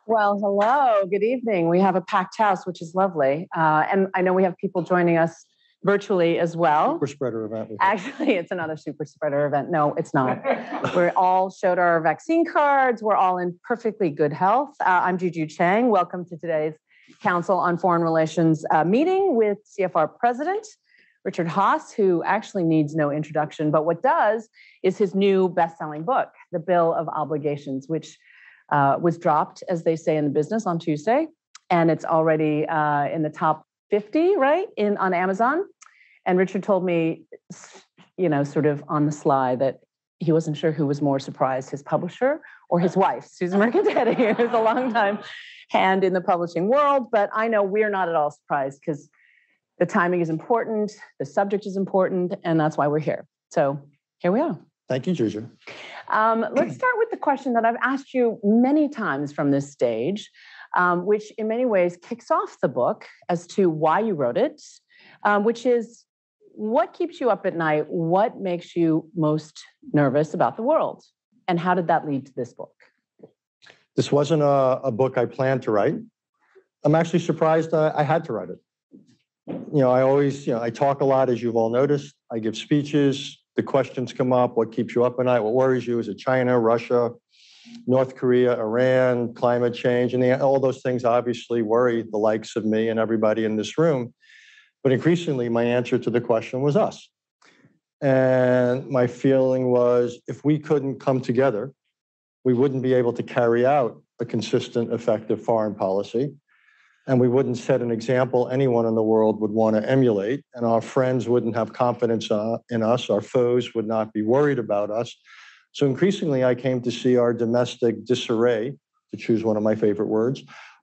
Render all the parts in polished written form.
Well, hello, good evening. We have a packed house, which is lovely. And I know we have people joining us virtually as well. Super spreader event. Actually, it's another super spreader event. No, it's not. We all showed our vaccine cards. We're all in perfectly good health. I'm Juju Chang. Welcome to today's Council on Foreign Relations meeting with CFR President Richard Haass, who actually needs no introduction, but what does is his new best-selling book, The Bill of Obligations, which was dropped, as they say in the business, on Tuesday, and it's already in the top 50, right, on Amazon. And Richard told me, sort of on the sly, that he wasn't sure who was more surprised, his publisher or his wife, Susan Mercandetti, who's a long time hand in the publishing world. But I know we're not at all surprised because the timing is important, the subject is important, and that's why we're here. So here we are. Thank you, Juju. Let's start with the question that I've asked you many times from this stage, which in many ways kicks off the book as to why you wrote it, which is what keeps you up at night? What makes you most nervous about the world? And how did that lead to this book? This wasn't a book I planned to write. I'm actually surprised I had to write it. I talk a lot, as you've all noticed. I give speeches. The questions come up, what keeps you up at night? What worries you? Is it China, Russia, North Korea, Iran, climate change? And all those things obviously worry the likes of me and everybody in this room. But increasingly, my answer to the question was us. And my feeling was, if we couldn't come together, we wouldn't be able to carry out a consistent, effective foreign policy. And we wouldn't set an example anyone in the world would want to emulate, and our friends wouldn't have confidence in us, our foes would not be worried about us. So increasingly, I came to see our domestic disarray, to choose one of my favorite words,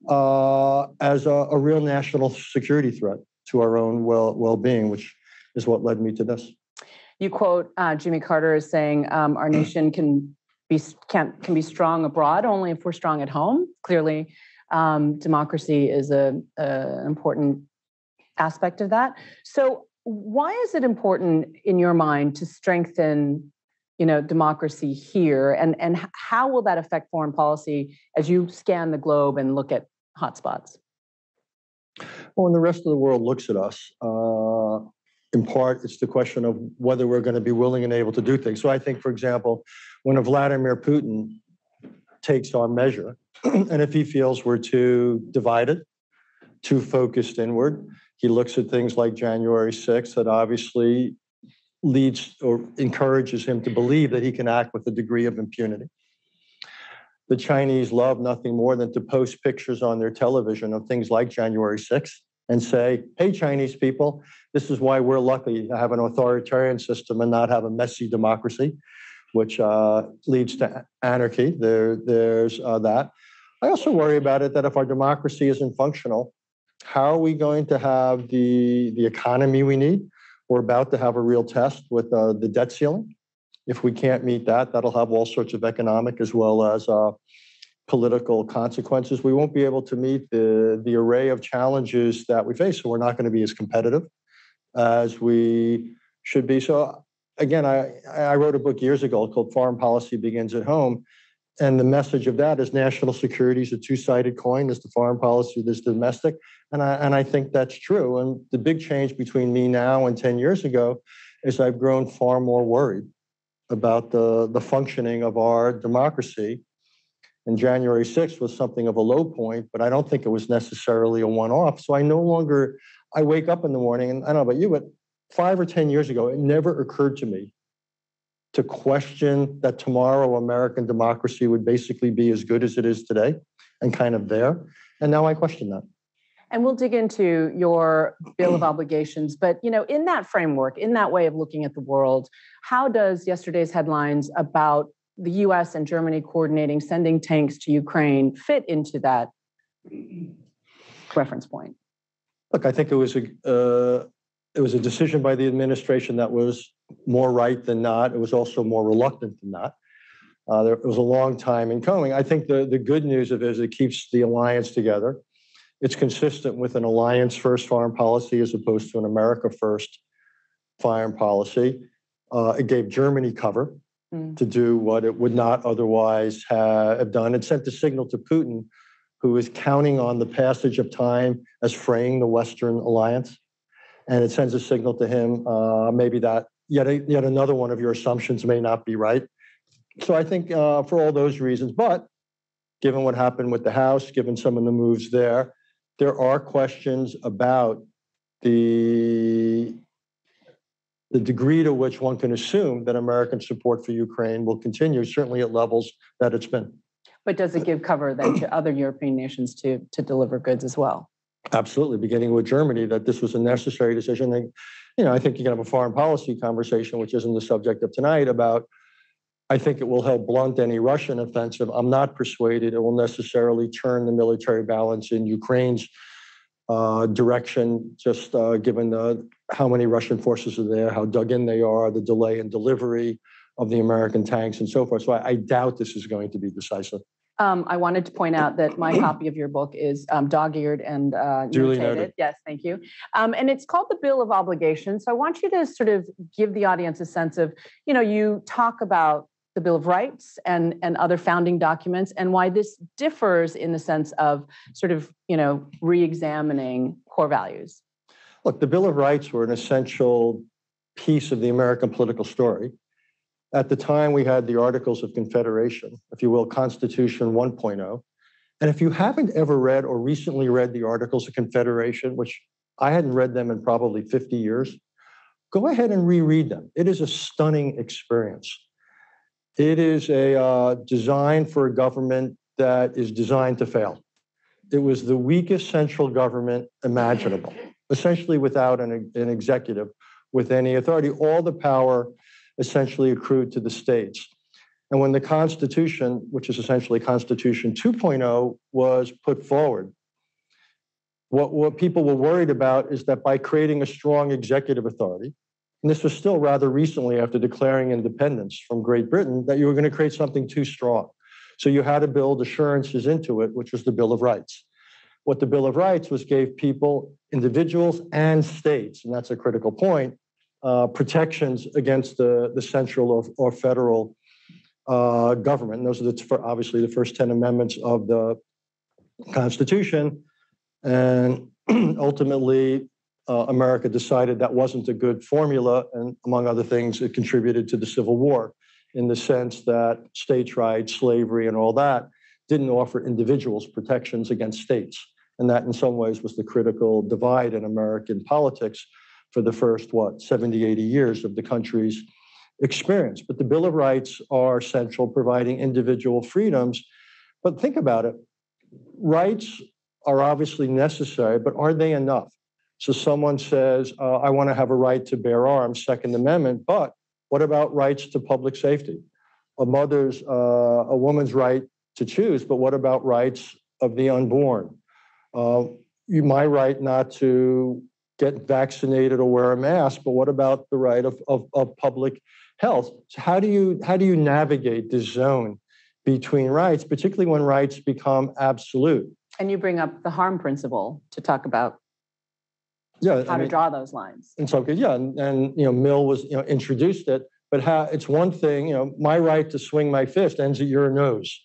as a real national security threat to our own well-being, which is what led me to this. You quote Jimmy Carter as saying, our nation can be strong abroad only if we're strong at home. Clearly, democracy is an important aspect of that. So why is it important in your mind to strengthen, democracy here? And how will that affect foreign policy as you scan the globe and look at hotspots? Well, when the rest of the world looks at us, in part, it's the question of whether we're going to be willing and able to do things. So I think, for example, when a Vladimir Putin takes our measure, and if he feels we're too divided, too focused inward, he looks at things like January 6th that obviously leads or encourages him to believe that he can act with a degree of impunity. The Chinese love nothing more than to post pictures on their television of things like January 6th and say, hey, Chinese people, this is why we're lucky to have an authoritarian system and not have a messy democracy, which leads to anarchy. There's that. I also worry about it that if our democracy isn't functional, how are we going to have the economy we need? We're about to have a real test with the debt ceiling. If we can't meet that, that'll have all sorts of economic as well as political consequences. We won't be able to meet the array of challenges that we face, so we're not going to be as competitive as we should be. So again, I wrote a book years ago called Foreign Policy Begins at Home. And the message of that is national security is a two-sided coin. There's the foreign policy, there's the domestic. And I think that's true. And the big change between me now and 10 years ago is I've grown far more worried about the functioning of our democracy. And January 6th was something of a low point, but I don't think it was necessarily a one-off. So I wake up in the morning, and I don't know about you, but 5 or 10 years ago, it never occurred to me to question that tomorrow American democracy would basically be as good as it is today and kind of there. And now I question that. And we'll dig into your Bill of Obligations. But, in that framework, in that way of looking at the world, how does yesterday's headlines about the US and Germany coordinating sending tanks to Ukraine fit into that reference point? Look, I think it was a decision by the administration that was more right than not. It was also more reluctant than not. It was a long time in coming. I think the good news of it is it keeps the alliance together. It's consistent with an alliance-first foreign policy as opposed to an America-first foreign policy. It gave Germany cover to do what it would not otherwise have done. It sent a signal to Putin, who is counting on the passage of time as fraying the Western alliance. And it sends a signal to him, maybe that yet another one of your assumptions may not be right. So I think for all those reasons, but given what happened with the House, given some of the moves there are questions about the degree to which one can assume that American support for Ukraine will continue, certainly at levels that it's been. But does it give cover then to other European nations to deliver goods as well? Absolutely, beginning with Germany, that this was a necessary decision. I think you can have a foreign policy conversation, which isn't the subject of tonight, about I think it will help blunt any Russian offensive. I'm not persuaded it will necessarily turn the military balance in Ukraine's direction, just given how many Russian forces are there, how dug in they are, the delay in delivery of the American tanks and so forth. So I doubt this is going to be decisive. I wanted to point out that my copy of your book is dog-eared and Duly notated. noted. Yes, thank you. And it's called the Bill of Obligations. So I want you to sort of give the audience a sense of, you talk about the Bill of Rights and other founding documents and why this differs in the sense of sort of, re-examining core values. Look, the Bill of Rights were an essential piece of the American political story. At the time, we had the Articles of Confederation, if you will, Constitution 1.0. And if you haven't ever read or recently read the Articles of Confederation, which I hadn't read them in probably 50 years, go ahead and reread them. It is a stunning experience. It is a design for a government that is designed to fail. It was the weakest central government imaginable, essentially without an executive with any authority. All the power essentially accrued to the states. And when the Constitution, which is essentially Constitution 2.0, was put forward, what people were worried about is that by creating a strong executive authority, and this was still rather recently after declaring independence from Great Britain, that you were going to create something too strong. So you had to build assurances into it, which was the Bill of Rights. What the Bill of Rights was gave people, individuals and states, and that's a critical point, protections against the central or federal government. And those are obviously the first 10 amendments of the Constitution. And ultimately, America decided that wasn't a good formula. And among other things, it contributed to the Civil War in the sense that states' rights, slavery, and all that didn't offer individuals protections against states. And that in some ways was the critical divide in American politics for the first, 70, 80 years of the country's experience. But the Bill of Rights are central, providing individual freedoms. But think about it. Rights are obviously necessary, but are they enough? So someone says, I want to have a right to bear arms, Second Amendment, but what about rights to public safety? A woman's right to choose, but what about rights of the unborn? My right not to get vaccinated or wear a mask, but what about the right of public health? So how do you navigate this zone between rights, particularly when rights become absolute? And you bring up the harm principle to talk about how to draw those lines. And so, and Mill was introduced it, but it's one thing. My right to swing my fist ends at your nose.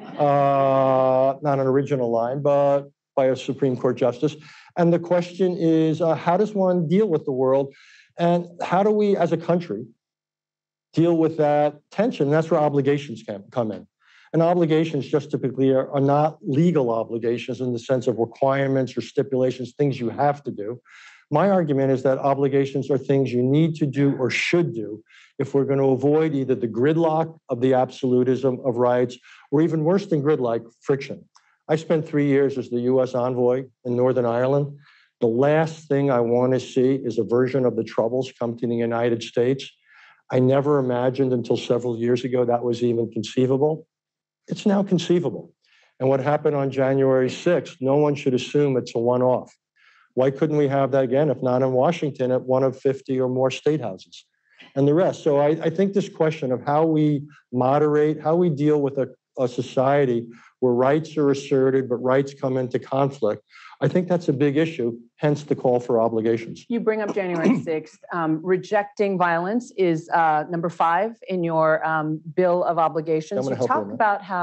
Not an original line, but by a Supreme Court justice. And the question is, how does one deal with the world, and how do we, as a country, deal with that tension? And that's where obligations can come in. And obligations, just typically, are not legal obligations in the sense of requirements or stipulations, things you have to do. My argument is that obligations are things you need to do or should do if we're going to avoid either the gridlock of the absolutism of rights, or even worse than gridlock, friction. I spent 3 years as the U.S. envoy in Northern Ireland. The last thing I want to see is a version of the Troubles come to the United States. I never imagined until several years ago that was even conceivable. It's now conceivable. And what happened on January 6th, no one should assume it's a one-off. Why couldn't we have that again, if not in Washington, at one of 50 or more state houses and the rest? So I think this question of how we moderate, how we deal with a society where rights are asserted, but rights come into conflict, I think that's a big issue, hence the call for obligations. You bring up January 6th. Rejecting violence is number 5 in your Bill of Obligations. You talk about how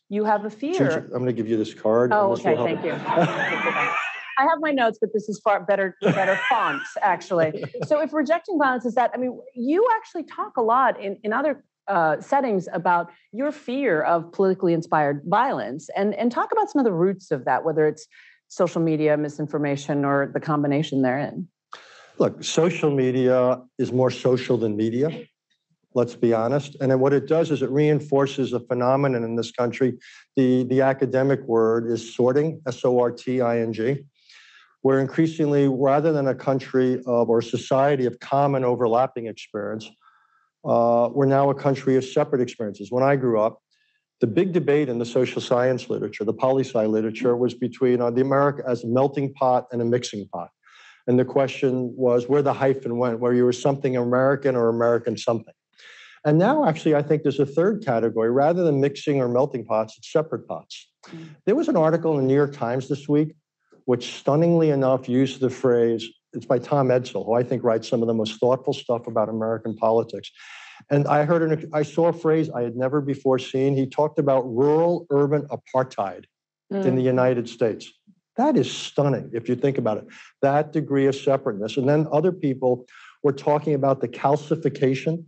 you have a fear. I'm going to give you this card. Oh, and this will okay, help. thank you. I have my notes, but this is far better font, actually. So if rejecting violence is that, I mean, you actually talk a lot in other settings about your fear of politically inspired violence and talk about some of the roots of that, whether it's social media, misinformation, or the combination therein. Look, social media is more social than media. Let's be honest. And then what it does is it reinforces a phenomenon in this country. The academic word is sorting, S-O-R-T-I-N-G. We're increasingly, rather than a country of or society of common overlapping experience, we're now a country of separate experiences. When I grew up, the big debate in the social science literature, the poli-sci literature, was between the America as a melting pot and a mixing pot. And the question was where the hyphen went, where you were something American or American something. And now, actually, I think there's a third category. Rather than mixing or melting pots, it's separate pots. There was an article in the New York Times this week which stunningly enough used the phrase, it's by Tom Edsall, who I think writes some of the most thoughtful stuff about American politics. And I saw a phrase I had never before seen. He talked about rural-urban apartheid in the United States. That is stunning, if you think about it, that degree of separateness. And then other people were talking about the calcification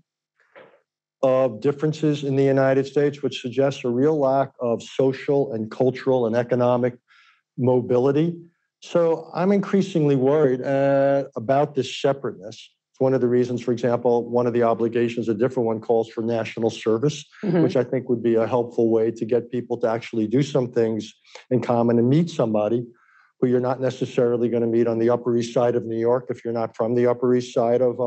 of differences in the United States, which suggests a real lack of social and cultural and economic mobility. So I'm increasingly worried about this separateness. It's one of the reasons, for example, one of the obligations, a different one, calls for national service, which I think would be a helpful way to get people to actually do some things in common and meet somebody who you're not necessarily going to meet on the Upper East Side of New York if you're not from the Upper East Side of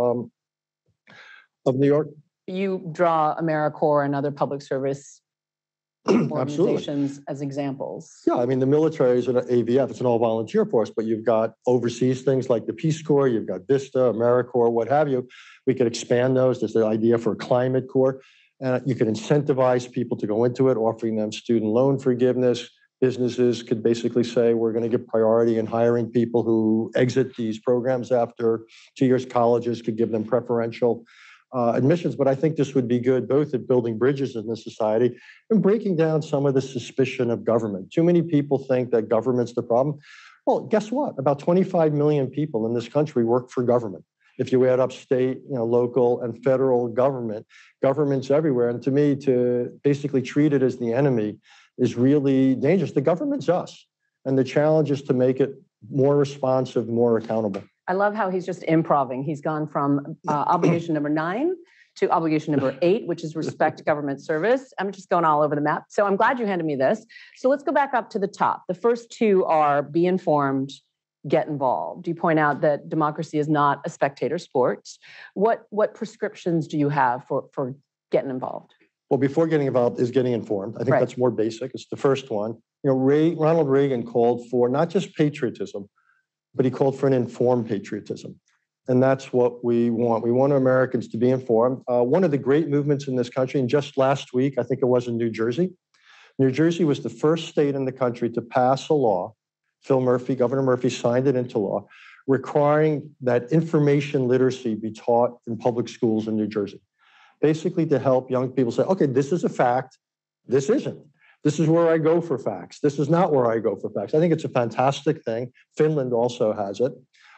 New York. You draw AmeriCorps and other public service organizations as examples. Yeah, I mean, the military is an AVF, it's an all-volunteer force, but you've got overseas things like the Peace Corps, you've got VISTA, AmeriCorps, what have you. We could expand those. There's the idea for a climate corps. And you could incentivize people to go into it, offering them student loan forgiveness. Businesses could basically say, we're going to give priority in hiring people who exit these programs after 2 years. Colleges could give them preferential admissions, but I think this would be good both at building bridges in the society and breaking down some of the suspicion of government. Too many people think that government's the problem. Well, guess what? About 25 million people in this country work for government. If you add up state, local, and federal governments everywhere. And to me, to basically treat it as the enemy is really dangerous. The government's us, and the challenge is to make it more responsive, more accountable. I love how he's just improving. He's gone from obligation number 9 to obligation number 8, which is respect government service. I'm just going all over the map. So I'm glad you handed me this. So let's go back up to the top. The first two are be informed, get involved. You point out that democracy is not a spectator sport. What prescriptions do you have for getting involved? Well, before getting involved is getting informed. I think that's more basic. It's the first one. Ronald Reagan called for not just patriotism, but he called for an informed patriotism. And that's what we want. We want Americans to be informed. One of the great movements in this country, and just last week, I think it was in New Jersey. New Jersey was the first state in the country to pass a law. Governor Murphy signed it into law, requiring that information literacy be taught in public schools in New Jersey. Basically to help young people say, okay, this is a fact, this isn't. This is where I go for facts. This is not where I go for facts. I think it's a fantastic thing. Finland also has it.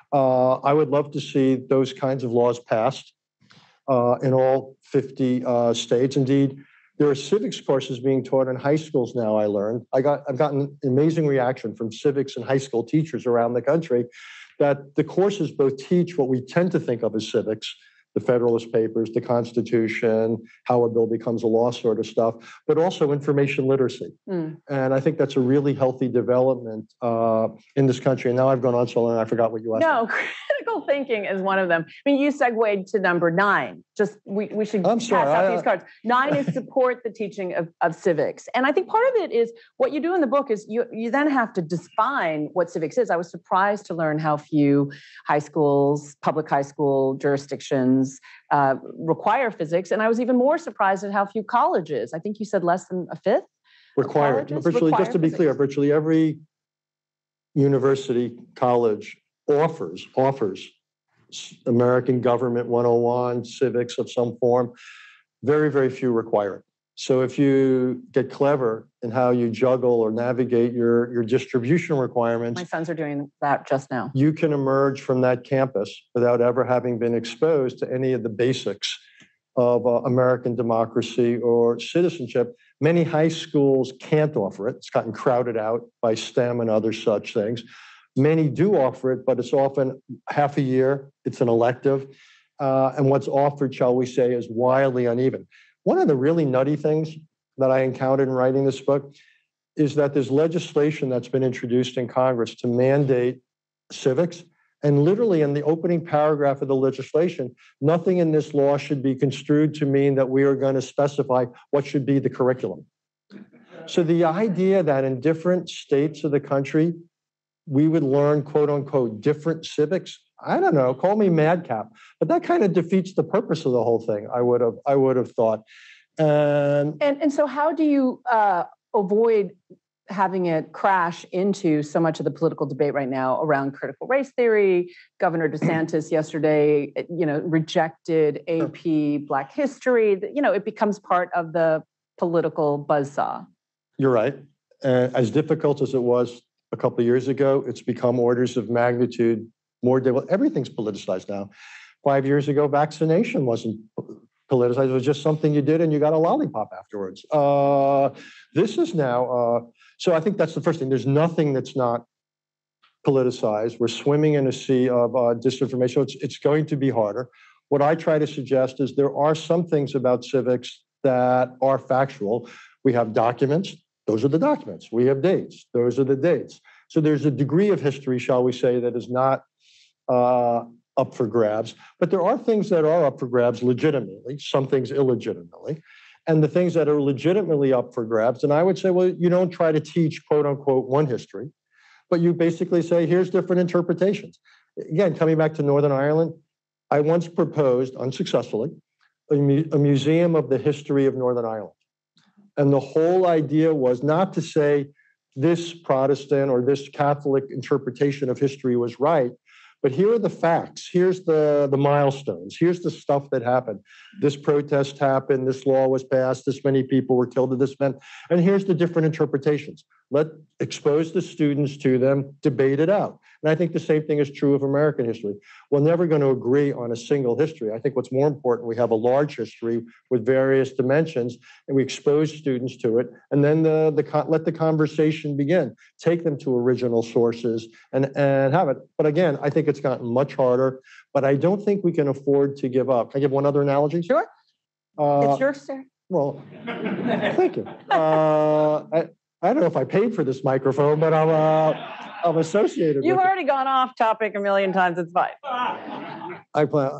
I would love to see those kinds of laws passed in all 50 states. Indeed, there are civics courses being taught in high schools now, I learned. I've gotten an amazing reaction from civics and high school teachers around the country that the courses both teach what we tend to think of as civics, the Federalist Papers, the Constitution, how a bill becomes a law sort of stuff, but also information literacy. And I think that's a really healthy development in this country. And now I've gone on so long, I forgot what you asked. No, critical thinking is one of them. I mean, you segued to number 9. Just we should pass out these cards. 9 is support the teaching of civics. And I think part of it is what you do in the book is you then have to define what civics is. I was surprised to learn how few high schools, public high school jurisdictions require physics. And I was even more surprised at how few colleges. I think you said less than a fifth. Required. Virtually, just to be clear, virtually every university, college offers American Government 101, civics of some form. Very, very few require it. So if you get clever in how you juggle or navigate your distribution requirements, My sons are doing that just now. you can emerge from that campus without ever having been exposed to any of the basics of American democracy or citizenship. Many high schools can't offer it. It's gotten crowded out by STEM and other such things. Many do offer it, but it's often half a year. It's an elective. And what's offered, shall we say, is wildly uneven. One of the really nutty things that I encountered in writing this book is that there's legislation that's been introduced in Congress to mandate civics. And literally in the opening paragraph of the legislation, nothing in this law should be construed to mean that we are going to specify what should be the curriculum. So the idea that in different states of the country, we would learn, quote unquote, different civics, I don't know, call me madcap, but that kind of defeats the purpose of the whole thing, I would have thought. And so how do you avoid having it crash into so much of the political debate right now around critical race theory? Governor DeSantis yesterday, rejected AP Black history. It becomes part of the political buzzsaw. You're right. As difficult as it was a couple of years ago, it's become orders of magnitude more. Everything's politicized now. 5 years ago, vaccination wasn't politicized. It was just something you did and you got a lollipop afterwards. This is now, so I think that's the first thing. There's nothing that's not politicized. We're swimming in a sea of disinformation. It's going to be harder. What I try to suggest is there are some things about civics that are factual. We have documents. Those are the documents. We have dates. Those are the dates. So there's a degree of history, shall we say, that is not up for grabs. But there are things that are up for grabs legitimately, some things illegitimately. And the things that are legitimately up for grabs, and I would say, well, you don't try to teach, quote unquote, one history, but you basically say, here's different interpretations. Again, coming back to Northern Ireland, I once proposed, unsuccessfully, a museum of the history of Northern Ireland. And the whole idea was not to say this Protestant or this Catholic interpretation of history was right, but here are the facts. Here's the milestones. Here's the stuff that happened. This protest happened. This law was passed. This many people were killed at this event. And here's the different interpretations. Expose the students to them, debate it out. And I think the same thing is true of American history. We're never going to agree on a single history. I think what's more important, we have a large history with various dimensions, and we expose students to it, and then let the conversation begin. Take them to original sources and have it. But again, I think it's gotten much harder, but I don't think we can afford to give up. Can I give one other analogy? Sure. It's yours, sir. Well, thank you. I don't know if I paid for this microphone, but I'm associated with it. You've already gone off topic a million times. It's fine. I plan.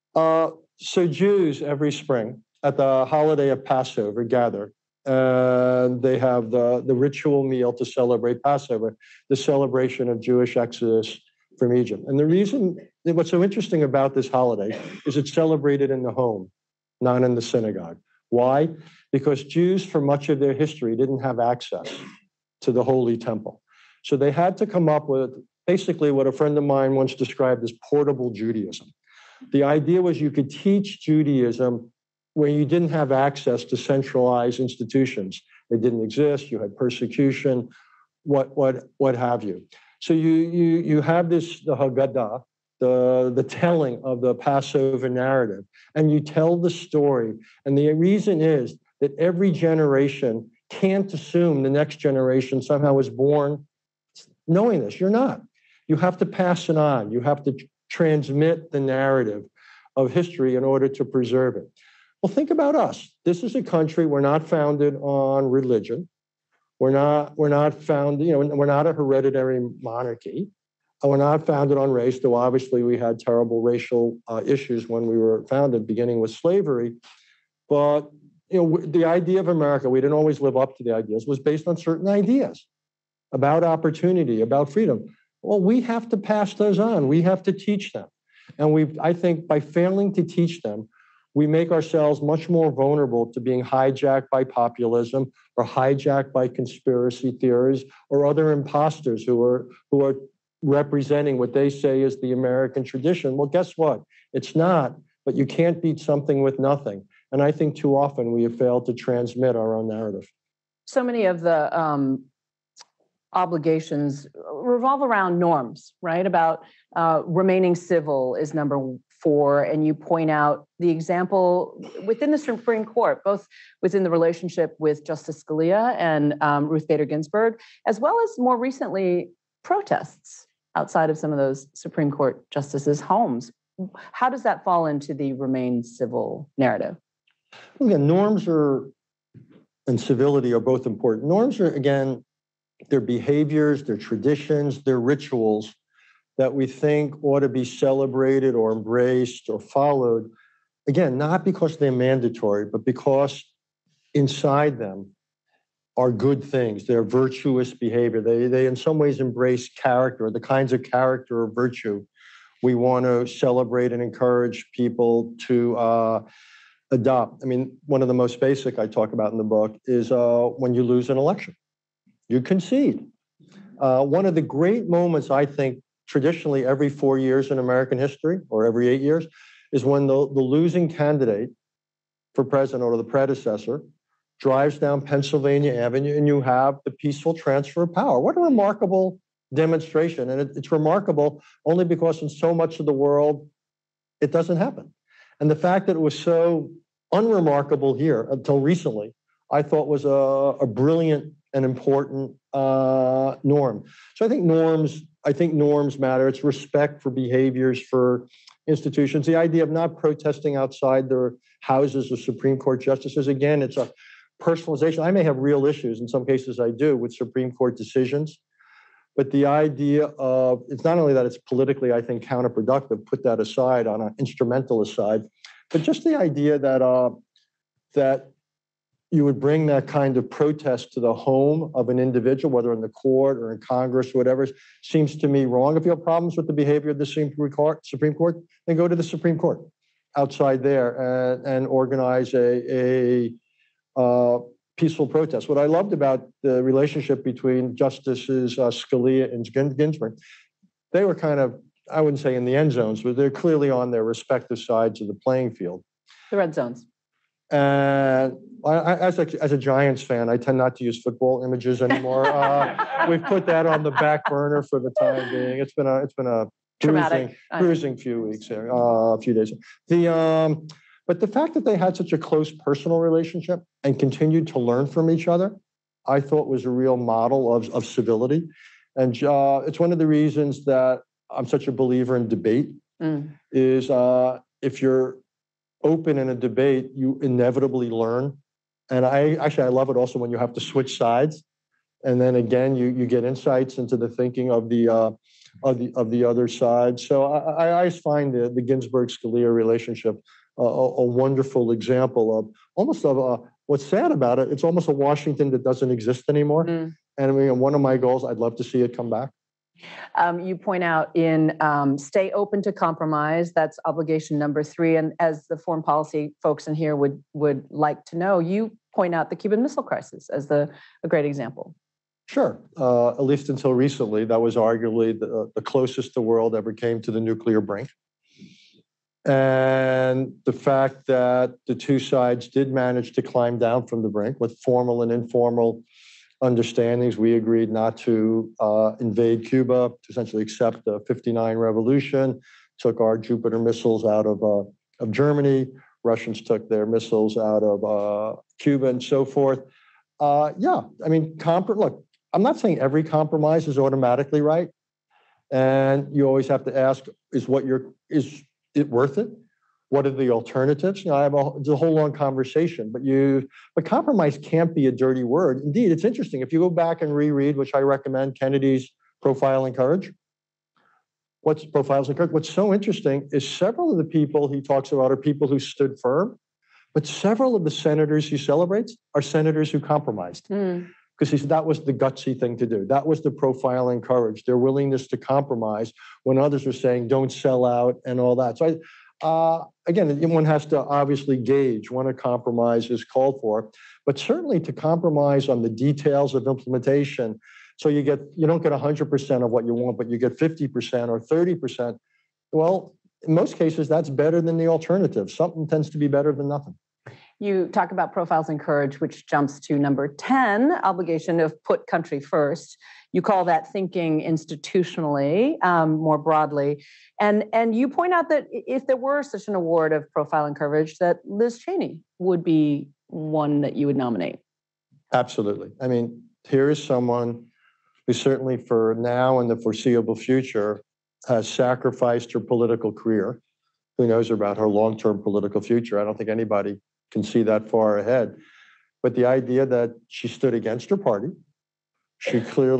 So Jews every spring at the holiday of Passover gather, and they have the ritual meal to celebrate Passover, the celebration of Jewish exodus from Egypt. And the reason, what's so interesting about this holiday is it's celebrated in the home, not in the synagogue. Why? Because Jews, for much of their history, didn't have access to the Holy Temple. So they had to come up with basically what a friend of mine once described as portable Judaism. The idea was you could teach Judaism where you didn't have access to centralized institutions. They didn't exist. You had persecution, what have you. So you have the Haggadah, the telling of the Passover narrative, and you tell the story. And the reason is that every generation can't assume the next generation somehow was born knowing this. You're not. You have to pass it on. You have to transmit the narrative of history in order to preserve it. Well, think about us. This is a country, we're not founded on religion. We're not founded, we're not a hereditary monarchy. We're not founded on race, though obviously we had terrible racial issues when we were founded, beginning with slavery. But the idea of America, we didn't always live up to the ideas, was based on certain ideas about opportunity, about freedom. Well, we have to pass those on. We have to teach them. And I think by failing to teach them, we make ourselves much more vulnerable to being hijacked by populism or hijacked by conspiracy theories or other imposters who are representing what they say is the American tradition. Well, guess what? It's not, but you can't beat something with nothing. And I think too often we have failed to transmit our own narrative. So many of the obligations revolve around norms, right? About remaining civil is number 4, and you point out the example within the Supreme Court, both within the relationship with Justice Scalia and Ruth Bader Ginsburg, as well as more recently protests outside of some of those Supreme Court justices' homes. How does that fall into the remain civil narrative? Again, norms and civility are both important. Norms are, again, their behaviors, their traditions, their rituals that we think ought to be celebrated or embraced or followed. Again, not because they're mandatory, but because inside them are good things. They're virtuous behavior. They in some ways embrace character, the kinds of character or virtue we want to celebrate and encourage people to adopt. I mean, one of the most basic I talk about in the book is when you lose an election. You concede. One of the great moments, I think, traditionally every 4 years in American history, or every 8 years, is when the losing candidate for president or the predecessor drives down Pennsylvania Avenue and you have the peaceful transfer of power. What a remarkable demonstration. And it's remarkable only because in so much of the world, it doesn't happen. And the fact that it was so unremarkable here until recently, I thought was a brilliant and important norm. So I think norms matter. It's respect for behaviors, for institutions. The idea of not protesting outside the houses of Supreme Court justices, again, it's a personalization. I may have real issues, in some cases I do, with Supreme Court decisions. But the idea of, it's not only that it's politically, I think, counterproductive, put that aside on an instrumental aside, but just the idea that you would bring that kind of protest to the home of an individual, whether in the court or in Congress or whatever, seems to me wrong. If you have problems with the behavior of the Supreme Court, then go to the Supreme Court outside there and organize a peaceful protest. What I loved about the relationship between Justices Scalia and Ginsburg, they were kind of, I wouldn't say in the end zones, but they're clearly on their respective sides of the playing field. The red zones. And as a Giants fan, I tend not to use football images anymore. We've put that on the back burner for the time being. It's been a bruising few weeks here, a few days. But the fact that they had such a close personal relationship and continued to learn from each other, I thought was a real model of civility. And it's one of the reasons that I'm such a believer in debate, is if you're open in a debate, you inevitably learn. And I love it also when you have to switch sides. And then again, you get insights into the thinking of the other side. So I find the Ginsburg-Scalia relationship a wonderful example of almost what's sad about it. It's almost a Washington that doesn't exist anymore. And I mean, one of my goals, I'd love to see it come back. You point out in stay open to compromise. That's obligation number 3. And as the foreign policy folks in here would like to know, you point out the Cuban Missile Crisis as a great example. Sure. At least until recently, that was arguably the closest the world ever came to the nuclear brink. And the fact that the two sides did manage to climb down from the brink with formal and informal understandings. We agreed not to invade Cuba, to essentially accept the '59 revolution, took our Jupiter missiles out of Germany. Russians took their missiles out of Cuba and so forth. Yeah, I mean, look, I'm not saying every compromise is automatically right. And you always have to ask, is it worth it? What are the alternatives? You know, it's a whole long conversation, but compromise can't be a dirty word. Indeed, it's interesting. If you go back and reread, which I recommend, Kennedy's Profile in Courage. Profiles in Courage? What's so interesting is several of the people he talks about are people who stood firm, but several of the senators he celebrates are senators who compromised. Because he said that was the gutsy thing to do. That was the profile in courage, their willingness to compromise when others were saying, don't sell out and all that. So again, one has to obviously gauge when a compromise is called for, but certainly to compromise on the details of implementation. So you don't get 100% of what you want, but you get 50% or 30%. Well, in most cases, that's better than the alternative. Something tends to be better than nothing. You talk about profiles in courage, which jumps to number 10, obligation of put country first. You call that thinking institutionally, more broadly. And you point out that if there were such an award of profile and courage, that Liz Cheney would be one that you would nominate. Absolutely. I mean, here is someone who certainly for now and the foreseeable future has sacrificed her political career. Who knows about her long-term political future? I don't think anybody can see that far ahead. But the idea that she stood against her party, she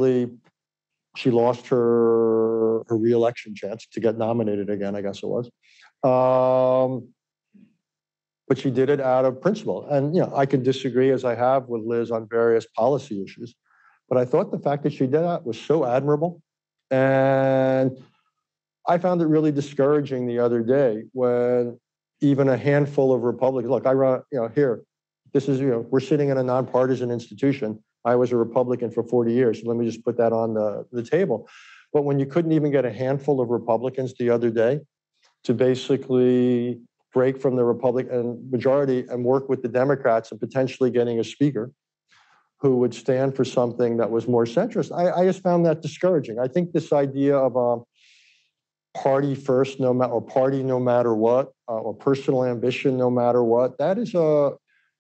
lost her re-election chance to get nominated again, I guess it was. But she did it out of principle. And I can disagree, as I have with Liz, on various policy issues. But I thought the fact that she did that was so admirable. And I found it really discouraging the other day when even a handful of Republicans, look, I run, here, this is, we're sitting in a nonpartisan institution. I was a Republican for 40 years. So let me just put that on the table. But when you couldn't even get a handful of Republicans the other day to basically break from the Republican majority and work with the Democrats and potentially getting a speaker who would stand for something that was more centrist, I just found that discouraging. I think this idea of party first, no matter what, or personal ambition, no matter what, that is to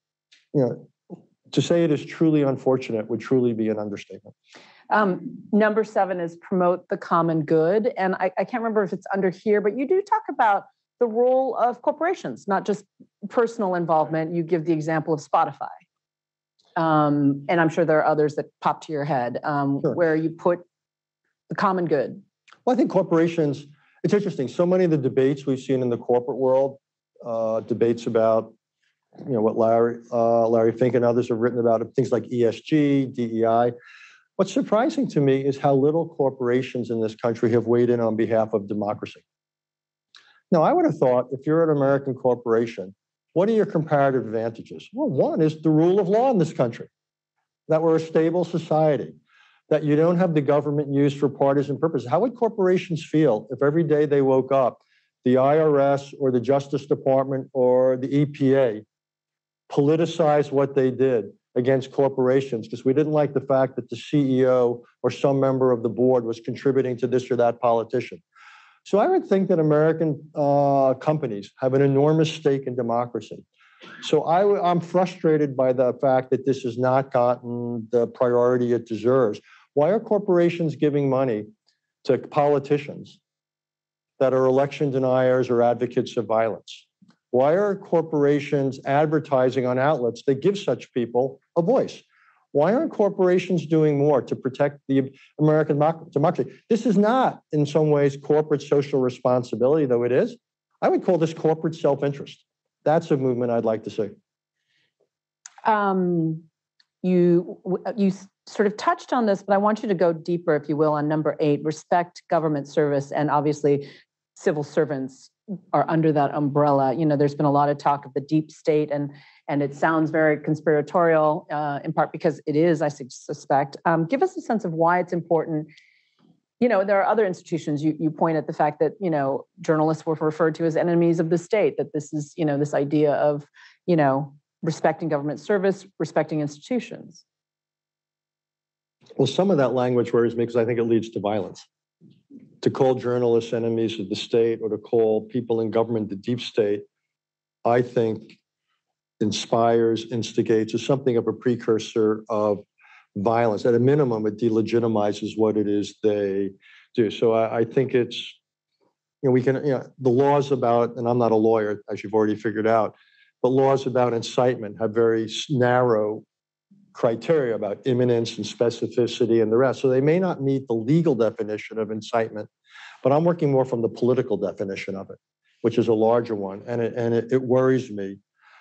say it is truly unfortunate would truly be an understatement. Number 7 is promote the common good. And I can't remember if it's under here, but you do talk about the role of corporations, not just personal involvement. You give the example of Spotify. And I'm sure there are others that pop to your head Sure. where you put the common good. Well, I think corporations, it's interesting. So many of the debates we've seen in the corporate world, debates about, what Larry Fink and others have written about, things like ESG, DEI. What's surprising to me is how little corporations in this country have weighed in on behalf of democracy. Now, I would have thought if you're an American corporation, what are your comparative advantages? Well, one is the rule of law in this country, that we're a stable society, that you don't have the government used for partisan purposes. How would corporations feel if every day they woke up, the IRS or the Justice Department or the EPA politicized what they did against corporations because we didn't like the fact that the CEO or some member of the board was contributing to this or that politician? So I would think that American companies have an enormous stake in democracy. So I'm frustrated by the fact that this has not gotten the priority it deserves. Why are corporations giving money to politicians that are election deniers or advocates of violence? Why are corporations advertising on outlets that give such people a voice? Why aren't corporations doing more to protect the American democracy? This is not, in some ways, corporate social responsibility, though it is. I would call this corporate self-interest. That's a movement I'd like to see. You sort of touched on this, but I want you to go deeper, if you will, on number 8, respect government service. And obviously, civil servants are under that umbrella. There's been a lot of talk of the deep state, and it sounds very conspiratorial, in part because it is, I suspect. Give us a sense of why it's important. There are other institutions. You point at the fact that, journalists were referred to as enemies of the state, that this is, this idea of, respecting government service, respecting institutions. Well, some of that language worries me because I think it leads to violence. To call journalists enemies of the state or to call people in government the deep state, I think inspires, instigates, is something of a precursor of violence. At a minimum, it delegitimizes what it is they do. So I think it's, we can, the laws about, and I'm not a lawyer, as you've already figured out, but laws about incitement have very narrow criteria about imminence and specificity and the rest. So they may not meet the legal definition of incitement, but I'm working more from the political definition of it, which is a larger one. And it worries me,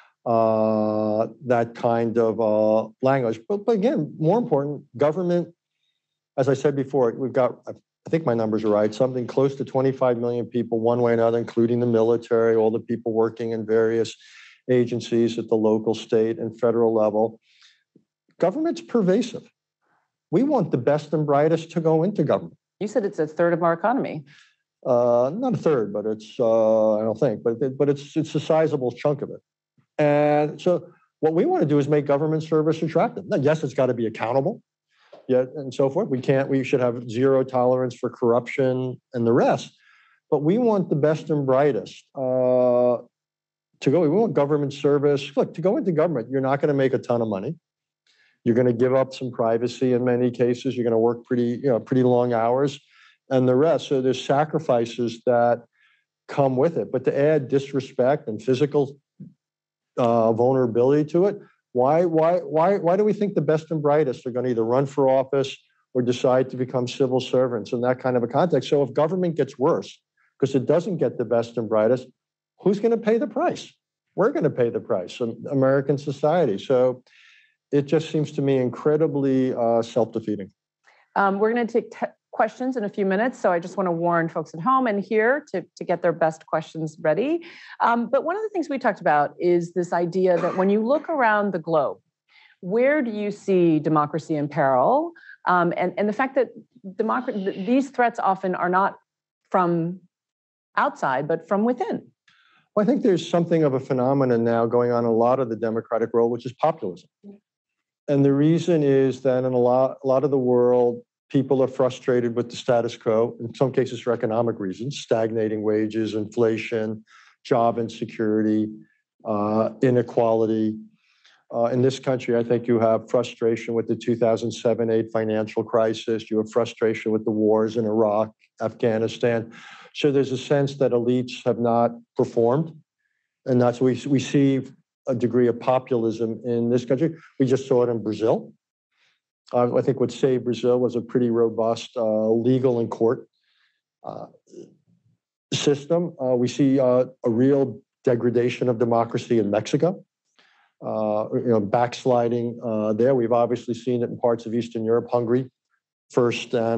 that kind of language. But again, more important, government, as I said before, we've got, I think my numbers are right, something close to 25 million people, one way or another, including the military, all the people working in various agencies at the local, state, and federal level. Government's pervasive. We want the best and brightest to go into government. You said it's a third of our economy. Not a third, but it's, I don't think, but it's a sizable chunk of it. And so what we want to do is make government service attractive. Now, yes, it's got to be accountable, yeah, and so forth. We should have zero tolerance for corruption and the rest. But we want the best and brightest to go. We want government service. Look, to go into government, you're not going to make a ton of money. You're going to give up some privacy in many cases. You're going to work pretty long hours and the rest. So there's sacrifices that come with it. But to add disrespect and physical vulnerability to it, why do we think the best and brightest are going to either run for office or decide to become civil servants in that kind of a context? So if government gets worse because it doesn't get the best and brightest, who's going to pay the price? We're going to pay the price, American society. So it just seems to me incredibly self-defeating. We're going to take questions in a few minutes, so I just want to warn folks at home and here to get their best questions ready. But one of the things we talked about is this idea that when you look around the globe, where do you see democracy in peril? And the fact that these threats often are not from outside, but from within. Well, I think there's something of a phenomenon now going on in a lot of the democratic world, which is populism. And the reason is that in a lot of the world, people are frustrated with the status quo, in some cases for economic reasons, stagnating wages, inflation, job insecurity, inequality. In this country, I think you have frustration with the 2007-8 financial crisis. You have frustration with the wars in Iraq, Afghanistan. So there's a sense that elites have not performed. And that's we see a degree of populism in this country. We just saw it in Brazil. I think what saved Brazil was a pretty robust legal and court system. We see a real degradation of democracy in Mexico. Backsliding there. We've obviously seen it in parts of Eastern Europe, Hungary first and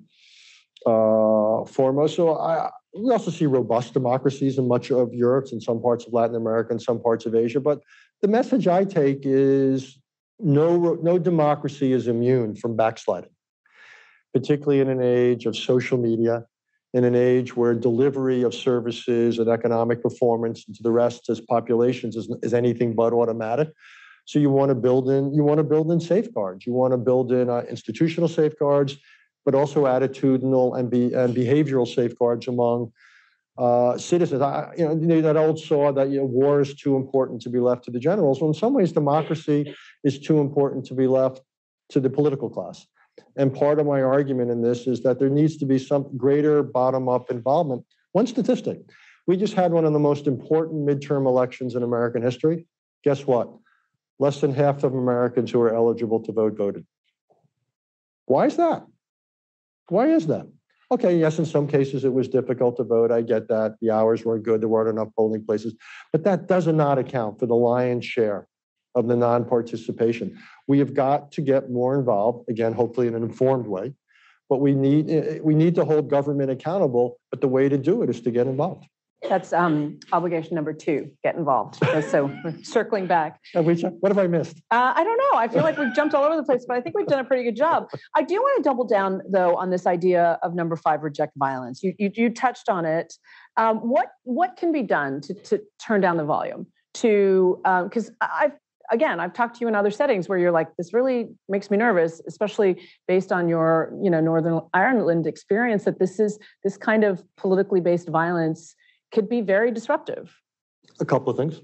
foremost. So we also see robust democracies in much of Europe, in some parts of Latin America, and some parts of Asia. But the message I take is no democracy is immune from backsliding, particularly in an age of social media, in an age where delivery of services and economic performance to the rest as populations is anything but automatic. So you want to build in safeguards. You want to build in institutional safeguards, but also attitudinal and behavioral safeguards among citizens. That old saw that war is too important to be left to the generals. Well, in some ways, democracy is too important to be left to the political class. And part of my argument in this is that there needs to be some greater bottom-up involvement. One statistic, we just had one of the most important midterm elections in American history. Guess what? Less than half of Americans who are eligible to vote voted. Why is that? Why is that? Okay, yes, in some cases it was difficult to vote. I get that. The hours weren't good. There weren't enough polling places. But that does not account for the lion's share of the non-participation. We have got to get more involved, again, hopefully in an informed way. But we need to hold government accountable, but the way to do it is to get involved. That's obligation number 2, get involved. So circling back. What have I missed? I don't know. I feel like we've jumped all over the place, but I think we've done a pretty good job. I do want to double down, though, on this idea of number 5, reject violence. You touched on it. What can be done to turn down the volume? Because I've talked to you in other settings where you're like, this really makes me nervous, especially based on your Northern Ireland experience, that this kind of politically based violence could be very disruptive. A couple of things.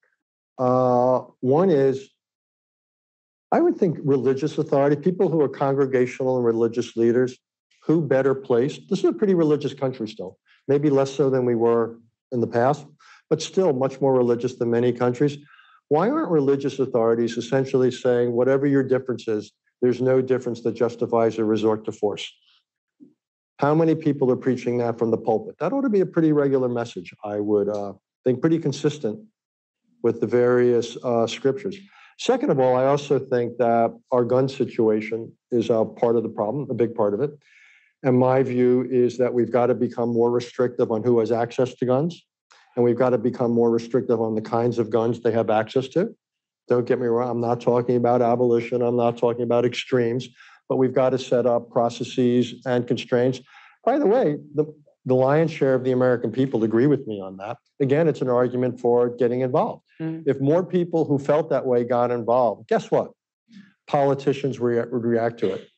One is, I would think religious authority, people who are congregational and religious leaders, who better placed? This is a pretty religious country still, maybe less so than we were in the past, but still much more religious than many countries. Why aren't religious authorities essentially saying, whatever your difference is, there's no difference that justifies a resort to force? How many people are preaching that from the pulpit? That ought to be a pretty regular message, I would think, pretty consistent with the various scriptures. Second of all, I also think that our gun situation is a part of the problem, a big part of it. And my view is that we've got to become more restrictive on who has access to guns. And we've got to become more restrictive on the kinds of guns they have access to. Don't get me wrong, I'm not talking about abolition, I'm not talking about extremes, but we've got to set up processes and constraints. By the way, the lion's share of the American people agree with me on that. Again, it's an argument for getting involved. If more people who felt that way got involved, guess what? Politicians would react to it.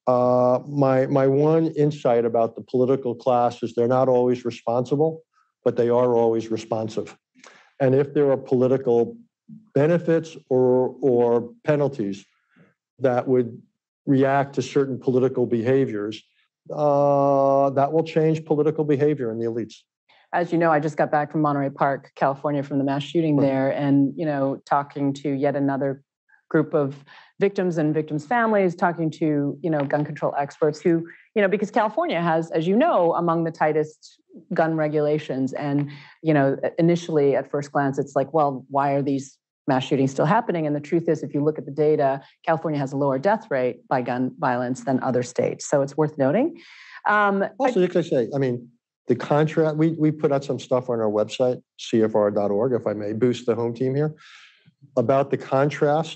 My one insight about the political class is they're not always responsible, but they are always responsive. And if there are political benefits or penalties that would react to certain political behaviors, that will change political behavior in the elites. As you know, I just got back from Monterey Park, California, from the mass shooting there, and talking to yet another group of victims and victims' families, talking to gun control experts who, because California has, as you know, among the tightest gun regulations, and initially at first glance, it's like, well, why are these mass shootings still happening? And the truth is, if you look at the data, California has a lower death rate by gun violence than other states, so it's worth noting. Also, like I say, the contrast, we put out some stuff on our website, CFR.org, if I may boost the home team here, about the contrast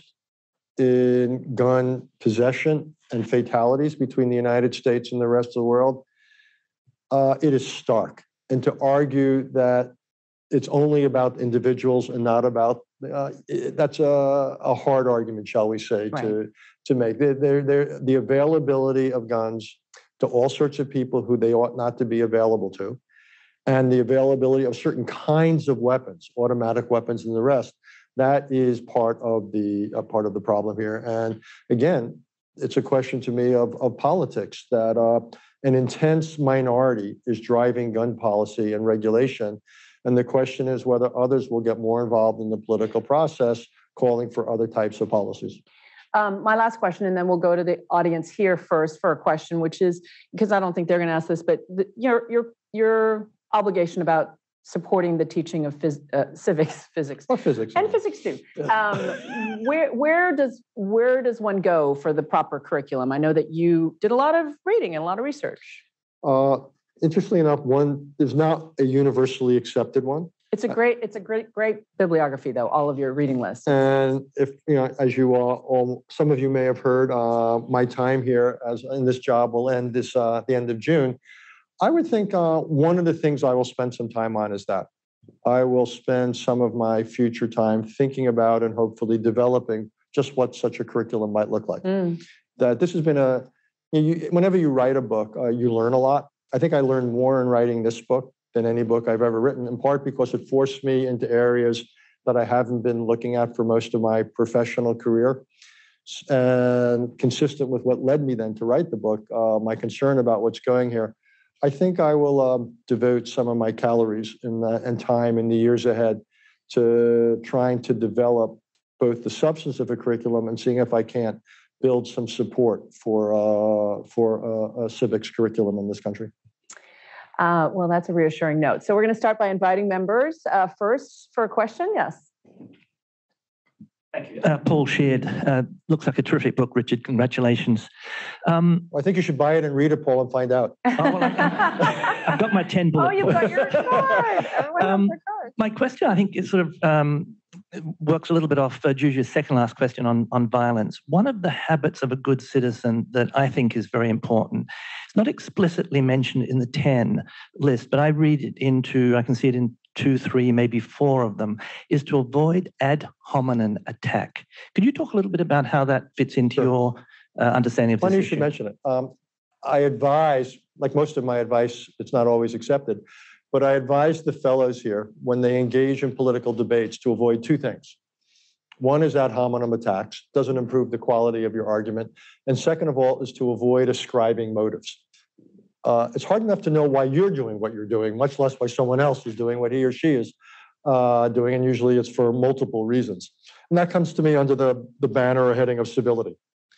in gun possession and fatalities between the United States and the rest of the world. It is stark. And to argue that it's only about individuals and not about, that's a hard argument, shall we say, right, to make. The availability of guns to all sorts of people who they ought not to be available to, and the availability of certain kinds of weapons, automatic weapons and the rest, that is part of the problem here. And again, it's a question to me of politics, that an intense minority is driving gun policy and regulation. And the question is whether others will get more involved in the political process, calling for other types of policies. My last question, and then we'll go to the audience here first for a question, which is, because I don't think they're going to ask this, but your obligation about supporting the teaching of civics, physics, and physics too. Yeah. Where does one go for the proper curriculum? I know that you did a lot of reading and a lot of research. Interestingly enough, there's not a universally accepted one. It's a great bibliography, though, all of your reading lists. And if as you all, some of you may have heard, my time here in this job will end the end of June. I would think one of the things I will spend some time on is that I will spend some of my future time thinking about and hopefully developing just what such a curriculum might look like. That this has been whenever you write a book, you learn a lot. I think I learned more in writing this book than any book I've ever written, in part because it forced me into areas that I haven't been looking at for most of my professional career. And consistent with what led me then to write the book, my concern about what's going here, I think I will devote some of my calories and time in the years ahead to trying to develop both the substance of a curriculum and seeing if I can't build some support for a civics curriculum in this country. Well, that's a reassuring note. So we're going to start by inviting members first for a question. Yes. Thank you. Paul Sheard. Looks like a terrific book, Richard. Congratulations. I think you should buy it and read it, Paul, and find out. Oh, well, I've got my 10 bullet points. Oh, you've got your card. Everyone has their card. My question, I think, is sort of works a little bit off Juju's second last question on violence. One of the habits of a good citizen that I think is very important, it's not explicitly mentioned in the 10 list, but I read it I can see it in 2, 3, maybe 4 of them, is to avoid ad hominem attack. Could you talk a little bit about how that fits into your understanding of this issue? Funny you should mention it. I advise, like most of my advice, it's not always accepted, but I advise the fellows here when they engage in political debates to avoid 2 things. One is ad hominem attacks, doesn't improve the quality of your argument. And second of all is to avoid ascribing motives. It's hard enough to know why you're doing what you're doing, much less why someone else is doing what he or she is doing, and usually it's for multiple reasons. And that comes to me under the banner or heading of civility.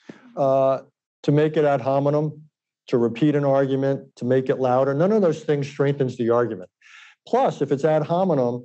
To make it ad hominem, to repeat an argument, to make it louder, none of those things strengthens the argument. Plus, if it's ad hominem,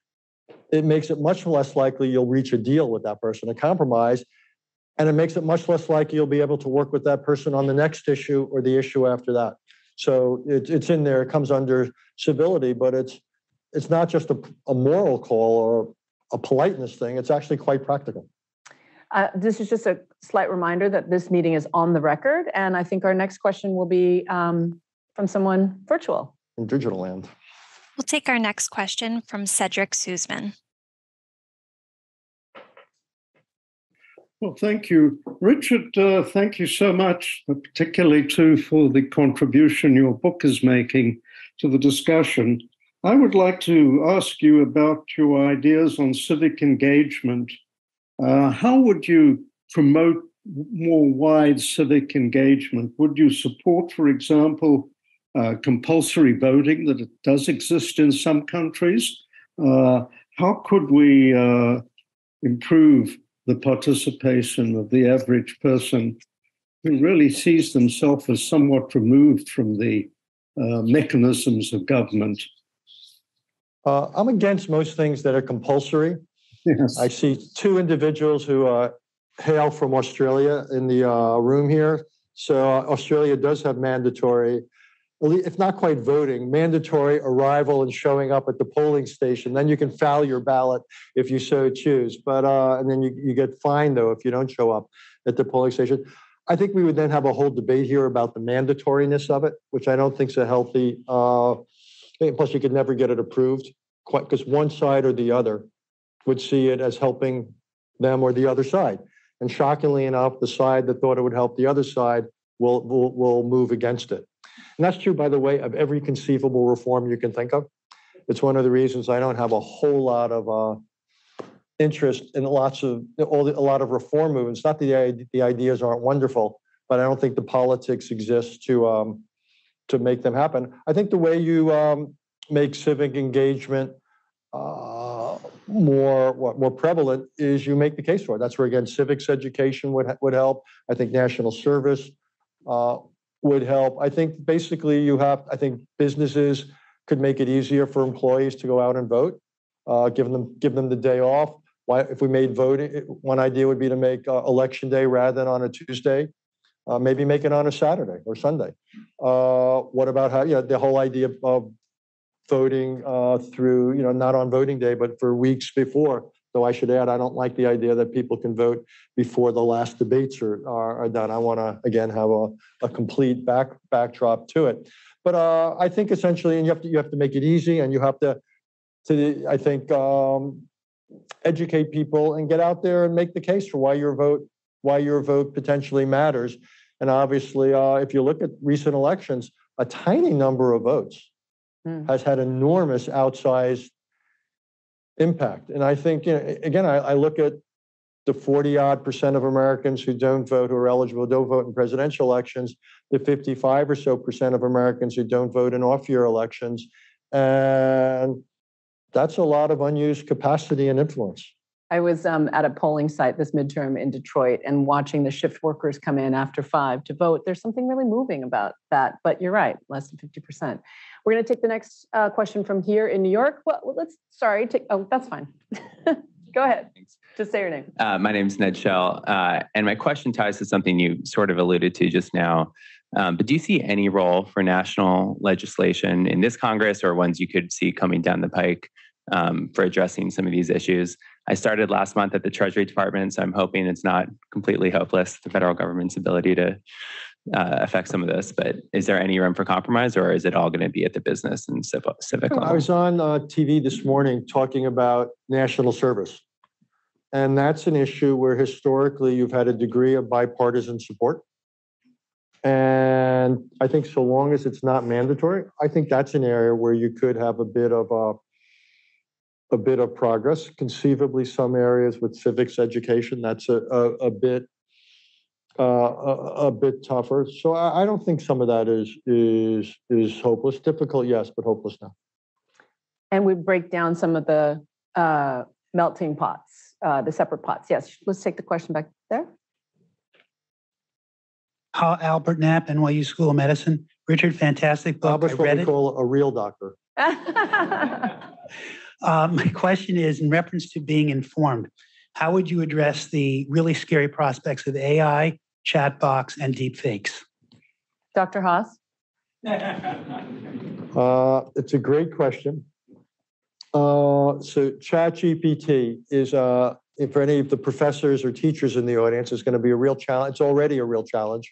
it makes it much less likely you'll reach a deal with that person, a compromise, and it makes it much less likely you'll be able to work with that person on the next issue or the issue after that. So it's in there, it comes under civility, but it's not just a moral call or a politeness thing, it's actually quite practical. This is just a slight reminder that this meeting is on the record, and I think our next question will be from someone virtual. In digital land. We'll take our next question from Cedric Suzman. Well, thank you. Richard, thank you so much, particularly too for the contribution your book is making to the discussion. I would like to ask you about your ideas on civic engagement. How would you promote more wide civic engagement? Would you support, for example, compulsory voting, that it does exist in some countries? How could we improve the participation of the average person who really sees themselves as somewhat removed from the mechanisms of government? I'm against most things that are compulsory. Yes. I see two individuals who hail from Australia in the room here. So Australia does have mandatory, if not quite voting, mandatory arrival and showing up at the polling station. Then you can foul your ballot if you so choose. But and then you get fined, though, if you don't show up at the polling station. I think we would then have a whole debate here about the mandatoriness of it, which I don't think is a healthy. Plus, you could never get it approved, quite because one side or the other would see it as helping them or the other side. And shockingly enough, the side that thought it would help the other side will move against it. And that's true, by the way, of every conceivable reform you can think of. It's one of the reasons I don't have a whole lot of interest in a lot of reform movements. Not that the ideas aren't wonderful, but I don't think the politics exists to make them happen. I think the way you make civic engagement more prevalent is you make the case for it. That's where, again, civics education would help. I think national service would help. I think basically I think businesses could make it easier for employees to go out and vote, give them the day off. Why, if we made voting, one idea would be to make election day rather than on a Tuesday, maybe make it on a Saturday or Sunday. What about the whole idea of voting through, not on voting day, but for weeks before. Though I should add, I don't like the idea that people can vote before the last debates are done. I want to, again, have a complete backdrop to it. But I think essentially, and you have to make it easy, and you have to I think, educate people and get out there and make the case for why your vote potentially matters. And obviously, if you look at recent elections, a tiny number of votes has had enormous outsized impact. And I think, again, I look at the 40-odd% of Americans who don't vote, who are eligible, don't vote in presidential elections, the 55 or so % of Americans who don't vote in off-year elections. And that's a lot of unused capacity and influence. I was at a polling site this midterm in Detroit and watching the shift workers come in after 5 to vote. There's something really moving about that, but you're right, less than 50%. We're going to take the next question from here in New York. Well, that's fine. Go ahead. Thanks. Just say your name. My name's Ned Shell, and my question ties to something you sort of alluded to just now. But do you see any role for national legislation in this Congress or ones you could see coming down the pike for addressing some of these issues? I started last month at the Treasury Department, so I'm hoping it's not completely hopeless, the federal government's ability to affect some of this. But is there any room for compromise, or is it all going to be at the business and civic level? I was on TV this morning talking about national service. And that's an issue where historically you've had a degree of bipartisan support. And I think so long as it's not mandatory, I think that's an area where you could have a bit of progress. Conceivably, some areas with civics education, that's a bit tougher. So I don't think some of that is hopeless. Difficult, yes, but hopeless no. And we break down some of the melting pots, the separate pots. Yes, let's take the question back there. Albert Knapp, NYU School of Medicine. Richard, fantastic book. Albert's what we call a real doctor. My question is, in reference to being informed, how would you address the really scary prospects of AI, chatbots, and deepfakes? Dr. Haass? It's a great question. So ChatGPT is, for any of the professors or teachers in the audience, is going to be a real challenge. It's already a real challenge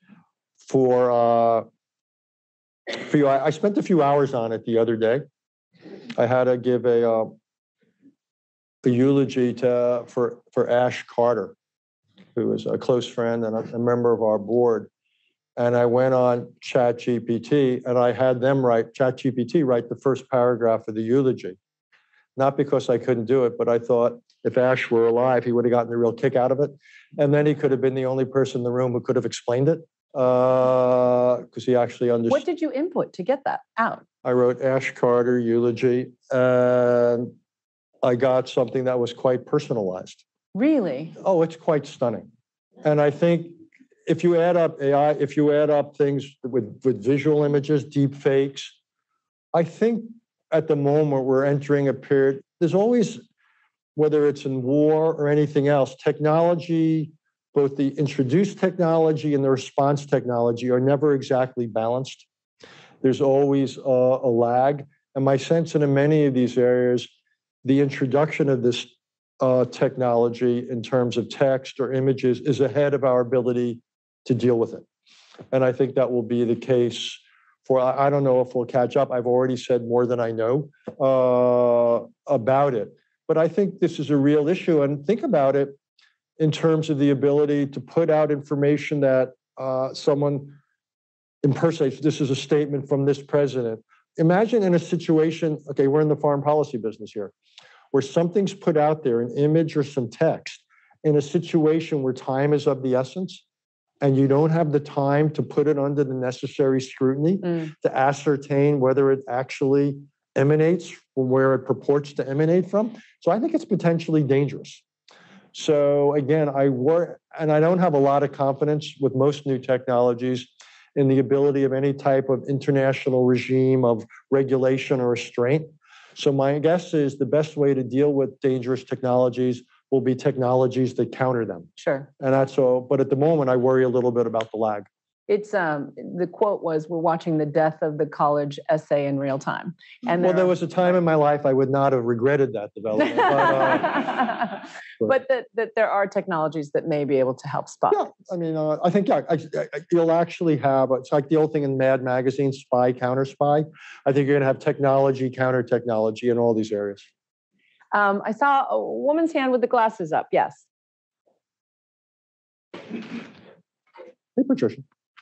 for you. I spent a few hours on it the other day. I had to give a eulogy for Ash Carter. who is a close friend and a member of our board. And I went on ChatGPT and I had them ChatGPT write the first paragraph of the eulogy. Not because I couldn't do it, but I thought if Ash were alive, he would have gotten a real kick out of it. And then he could have been the only person in the room who could have explained it because he actually understood. What did you input to get that out? I wrote Ash Carter eulogy and I got something that was quite personalized. Really? Oh, it's quite stunning. And I think if you add up AI, if you add up things with visual images, deep fakes, I think at the moment we're entering a period, there's always, whether it's in war or anything else, technology, both the introduced technology and the response technology are never exactly balanced. There's always a lag. And my sense in many of these areas, the introduction of this technology in terms of text or images is ahead of our ability to deal with it. And I think that will be the case for, I don't know if we'll catch up. I've already said more than I know about it. But I think this is a real issue. And think about it in terms of the ability to put out information that someone impersonates. This is a statement from this president. Imagine in a situation, okay, we're in the foreign policy business here, where something's put out there, an image or some text, in a situation where time is of the essence, and you don't have the time to put it under the necessary scrutiny to ascertain whether it actually emanates from where it purports to emanate from. So I think it's potentially dangerous. So again, I don't have a lot of confidence with most new technologies in the ability of any type of international regime of regulation or restraint. So my guess is the best way to deal with dangerous technologies will be technologies that counter them. Sure. And that's all. But at the moment, I worry a little bit about the lag. It's the quote was, "We're watching the death of the college essay in real time." And well, there was a time in my life I would not have regretted that development. But that there are technologies that may be able to help spot. Yeah, I mean, I think you'll actually have. It's like the old thing in Mad Magazine: spy, counter spy. I think you're going to have technology, counter technology in all these areas. I saw a woman's hand with the glasses up. Yes. Hey, Patricia.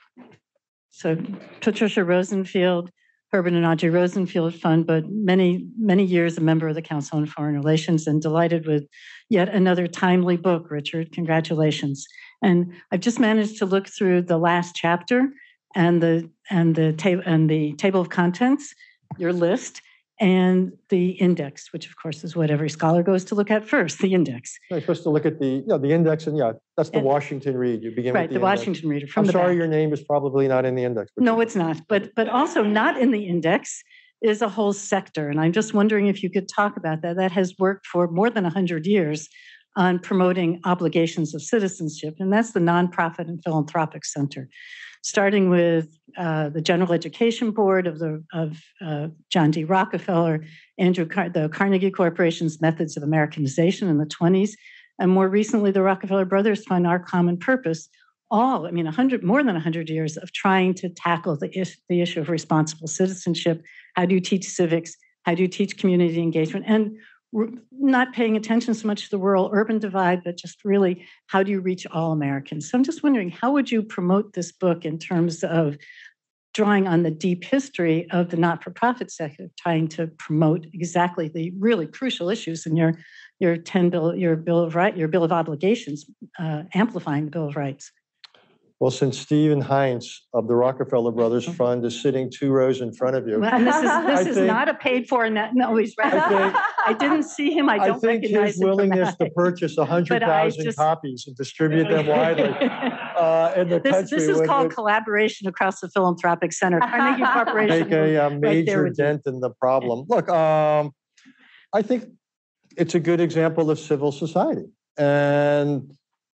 So Patricia Rosenfield, Herbert and Audrey Rosenfield Fund, but many, many years a member of the Council on Foreign Relations, and delighted with yet another timely book, Richard. Congratulations. And I've just managed to look through the last chapter and the table of contents, your list, and the index, which of course is what every scholar goes to look at first, the index. You're supposed to look at the index, and that's the Washington Read. You begin with the index. Washington Reader. I'm sorry, your name is probably not in the index. No, it's not. But also not in the index is a whole sector, and I'm just wondering if you could talk about that. That has worked for more than 100 years on promoting obligations of citizenship, and that's the Nonprofit and Philanthropic Center, starting with the General Education Board of John D. Rockefeller, the Carnegie Corporation's Methods of Americanization in the 1920s, and more recently the Rockefeller Brothers Fund, Our Common Purpose. More than 100 years of trying to tackle the issue of responsible citizenship. How do you teach civics? How do you teach community engagement? And not paying attention so much to the rural-urban divide, but just really, how do you reach all Americans? So I'm just wondering, how would you promote this book in terms of drawing on the deep history of the not-for-profit sector, trying to promote exactly the really crucial issues in your Bill of Obligations, amplifying the Bill of Rights? Well, since Stephen Heinz of the Rockefeller Brothers Fund is sitting 2 rows in front of you. Well, and this is not a paid for, no, he's right. I didn't see him. I don't recognize him. I think his willingness to purchase 100,000 copies and distribute them widely in the country. This is called collaboration across the Philanthropic Center. Carnegie Corporation. Make a major dent in the problem. Look, I think it's a good example of civil society. And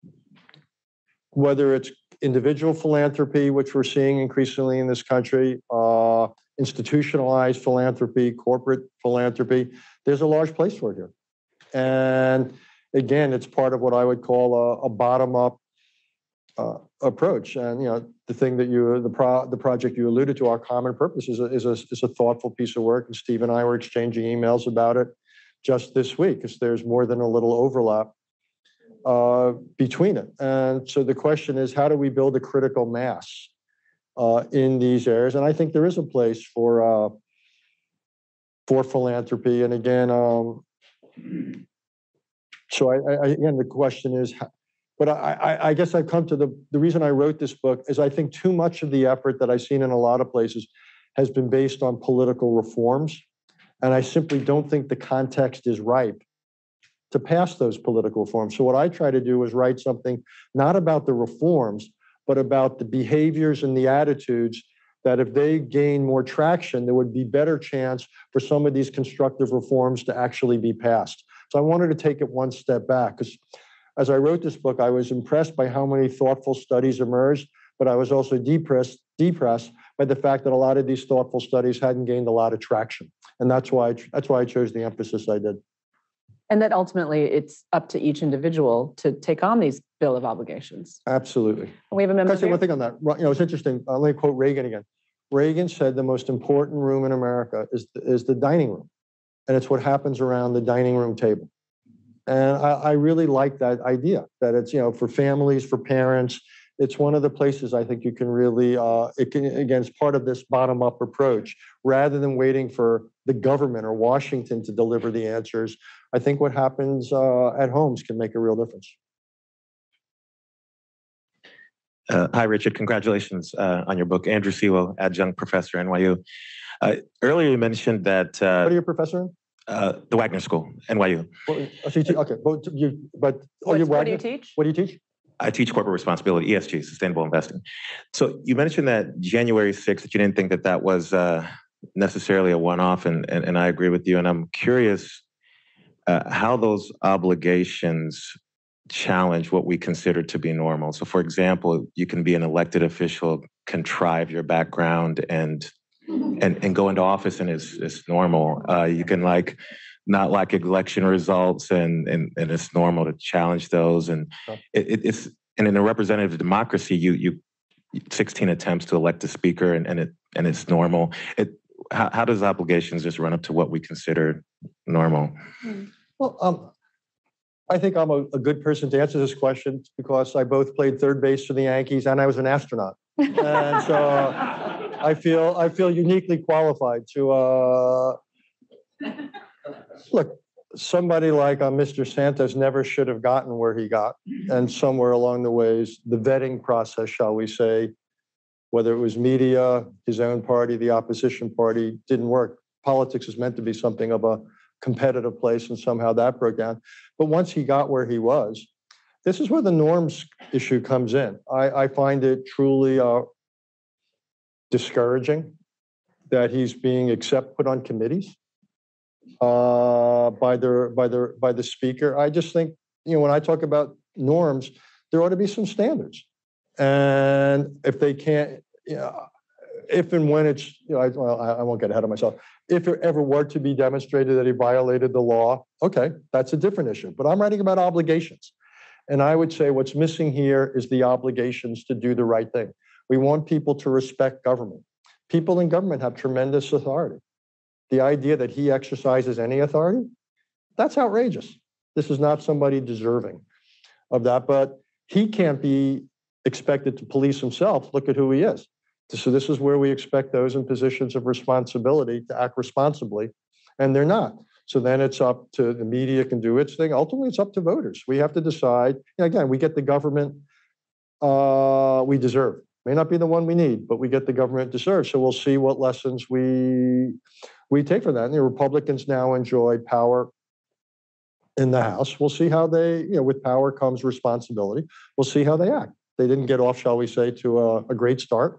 whether it's individual philanthropy, which we're seeing increasingly in this country, institutionalized philanthropy, corporate philanthropy, there's a large place for it here. And again, it's part of what I would call a bottom-up approach. And the thing that the project you alluded to, Our Common Purpose, is a thoughtful piece of work. And Steve and I were exchanging emails about it just this week, because there's more than a little overlap. between it. And so the question is, how do we build a critical mass in these areas? And I think there is a place for philanthropy. And again, so again, the question is, but I guess I've come to the reason I wrote this book is I think too much of the effort that I've seen in a lot of places has been based on political reforms. And I simply don't think the context is ripe to pass those political reforms. So what I try to do is write something not about the reforms, but about the behaviors and the attitudes that if they gain more traction, there would be better chance for some of these constructive reforms to actually be passed. So I wanted to take it one step back, because as I wrote this book, I was impressed by how many thoughtful studies emerged, but I was also depressed by the fact that a lot of these thoughtful studies hadn't gained a lot of traction. And that's why I chose the emphasis I did. And that ultimately it's up to each individual to take on these bill of obligations. Absolutely. We have a member. Can I say one thing on that? You know, it's interesting. Let me quote Reagan again. Reagan said the most important room in America is the dining room. And it's what happens around the dining room table. And I really like that idea, that it's, you know, for families, for parents, it's one of the places I think you can really, again, it's part of this bottom-up approach. Rather than waiting for the government or Washington to deliver the answers, I think what happens at homes can make a real difference. Hi, Richard. Congratulations on your book. Andrew Sewell, adjunct professor, NYU. Earlier you mentioned that... what are you a professor in? The Wagner School, NYU. Okay, what do you teach? What do you teach? I teach corporate responsibility, ESG, sustainable investing. So you mentioned that January 6th, that you didn't think that that was necessarily a one-off, and I agree with you. And I'm curious how those obligations challenge what we consider to be normal. So for example, you can be an elected official, contrive your background and go into office, and it's normal. You can not like election results, and it's normal to challenge those. And it's in a representative democracy, you 16 attempts to elect a speaker, and it's normal. How does obligations just run up to what we consider normal? Well, I think I'm a good person to answer this question because I both played third base for the Yankees and I was an astronaut, and so I feel uniquely qualified to look. Somebody like Mr. Santos never should have gotten where he got, and somewhere along the ways, the vetting process, shall we say, whether it was media, his own party, the opposition party, didn't work. Politics is meant to be something of a competitive place, and somehow that broke down. But once he got where he was, this is where the norms issue comes in. I find it truly discouraging that he's being put on committees by the speaker. I just think, you know, when I talk about norms, there ought to be some standards, and if they can't, you know, if and when it's, you know, I won't get ahead of myself. If it ever were to be demonstrated that he violated the law, okay, that's a different issue. But I'm writing about obligations, and I would say what's missing here is the obligations to do the right thing. We want people to respect government. People in government have tremendous authority. The idea that he exercises any authority, that's outrageous. This is not somebody deserving of that, but he can't be expected to police himself. Look at who he is. So this is where we expect those in positions of responsibility to act responsibly, and they're not. So then it's up to the media can do its thing. Ultimately, it's up to voters. We have to decide. You know, again, we get the government we deserve. May not be the one we need, but we get the government deserved. So we'll see what lessons we take from that. And the Republicans now enjoy power in the House. We'll see how they, you know, with power comes responsibility. We'll see how they act. They didn't get off, shall we say, to a great start.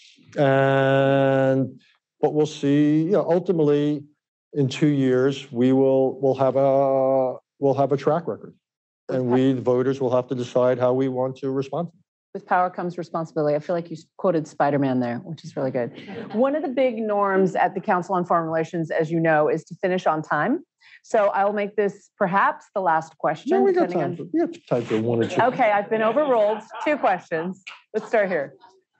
But we'll see. You know, ultimately, in 2 years, we'll have a track record, and we, the voters, will have to decide how we want to respond to it. With power comes responsibility. I feel like you quoted Spider-Man there, which is really good. One of the big norms at the Council on Foreign Relations, as you know, is to finish on time. So I'll make this perhaps the last question. No, we got time for one or two. Okay, I've been overruled. 2 questions. Let's start here.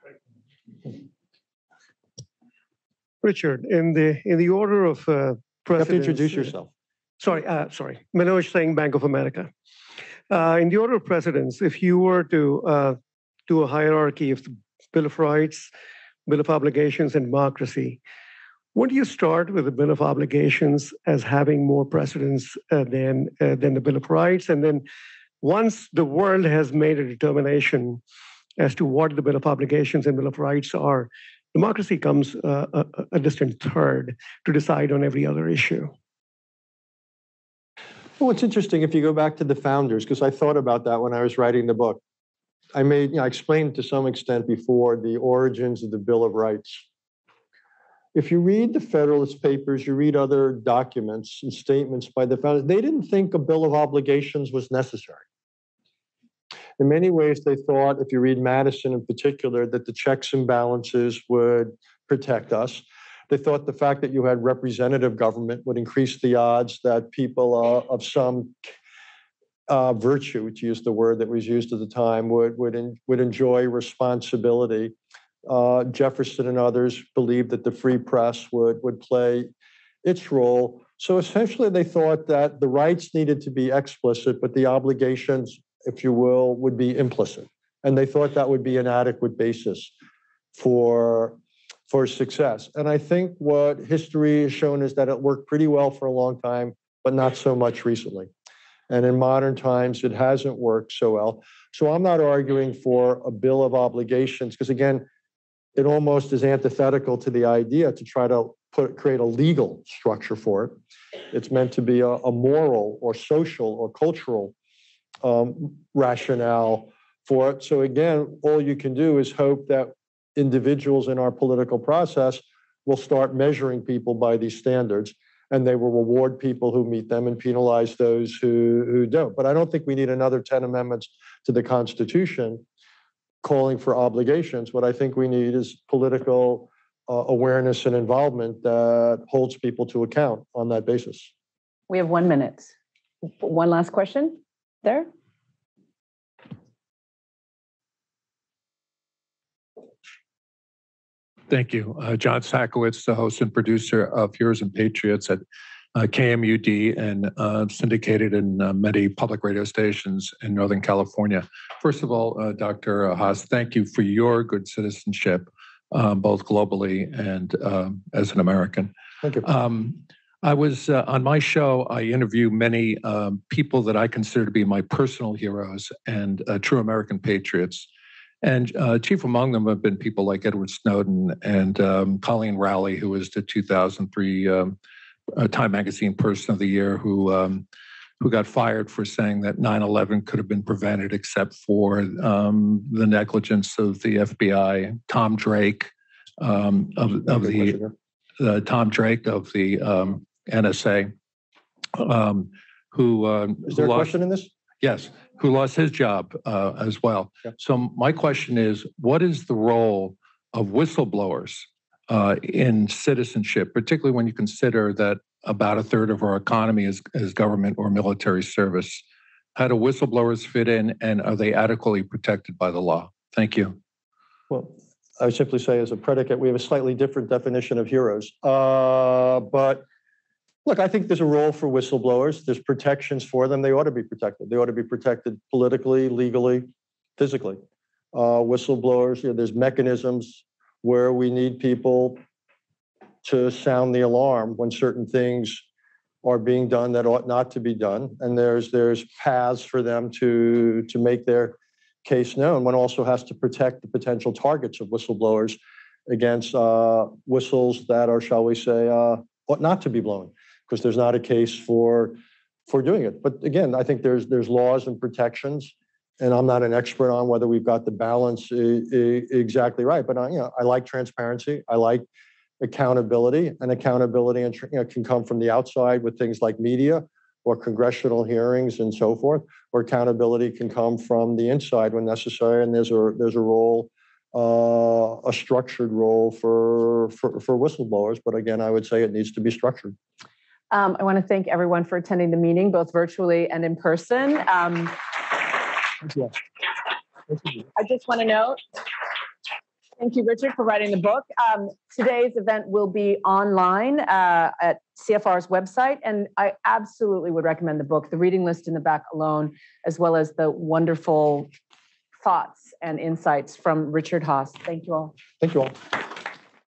Richard, in the order of You have to introduce yourself. Sorry. Manoj Singh, Bank of America. In the order of precedence, if you were to do a hierarchy of the Bill of Rights, Bill of Obligations, and democracy, would you start with the Bill of Obligations as having more precedence than the Bill of Rights? And then once the world has made a determination as to what the Bill of Obligations and Bill of Rights are, democracy comes a distant third to decide on every other issue. Well, it's interesting if you go back to the founders, because I thought about that when I was writing the book. I explained to some extent before the origins of the Bill of Rights. If you read the Federalist Papers, you read other documents and statements by the founders, they didn't think a Bill of Obligations was necessary. In many ways, they thought, if you read Madison in particular, that the checks and balances would protect us. They thought the fact that you had representative government would increase the odds that people of some virtue, to use the word that was used at the time, would enjoy responsibility. Jefferson and others believed that the free press would play its role. So essentially, they thought that the rights needed to be explicit, but the obligations, if you will, would be implicit. And they thought that would be an adequate basis for success. And I think what history has shown is that it worked pretty well for a long time, but not so much recently. And in modern times, it hasn't worked so well. So I'm not arguing for a Bill of Obligations, because again, it almost is antithetical to the idea to try to create a legal structure for it. It's meant to be a moral or social or cultural rationale for it. So again, all you can do is hope that individuals in our political process will start measuring people by these standards, and they will reward people who meet them and penalize those who don't. But I don't think we need another 10 amendments to the Constitution calling for obligations. What I think we need is political awareness and involvement that holds people to account on that basis. We have 1 minute. One last question there. Thank you. John Sakowitz, the host and producer of Heroes and Patriots at KMUD and syndicated in many public radio stations in Northern California. First of all, Dr. Haass, thank you for your good citizenship, both globally and as an American. Thank you. I was on my show, I interview many people that I consider to be my personal heroes and true American patriots. And chief among them have been people like Edward Snowden and Colleen Rowley, who was the 2003 Time Magazine Person of the Year, who got fired for saying that 9/11 could have been prevented except for the negligence of the FBI. Tom Drake of the NSA, who is there a question in this? Yes, who lost his job as well. Yeah. So my question is, what is the role of whistleblowers in citizenship, particularly when you consider that about a third of our economy is government or military service? How do whistleblowers fit in, and are they adequately protected by the law? Thank you. Well, I would simply say as a predicate, we have a slightly different definition of heroes. But look, I think there's a role for whistleblowers. There's protections for them. They ought to be protected. They ought to be protected politically, legally, physically. Whistleblowers, there's mechanisms where we need people to sound the alarm when certain things are being done that ought not to be done. And there's paths for them to make their case known. One also has to protect the potential targets of whistleblowers against whistles that are, shall we say, ought not to be blown, because there's not a case for doing it. But again, I think there's laws and protections, and I'm not an expert on whether we've got the balance exactly right. But I like transparency. I like accountability, and accountability can come from the outside with things like media or congressional hearings and so forth, or accountability can come from the inside when necessary. And there's a role, a structured role for whistleblowers. But again, I would say it needs to be structured. I want to thank everyone for attending the meeting, both virtually and in person. I just want to note, Thank you, Richard, for writing the book. Today's event will be online at CFR's website, and I absolutely would recommend the book, the reading list in the back alone, as well as the wonderful thoughts and insights from Richard Haass. Thank you all. Thank you all.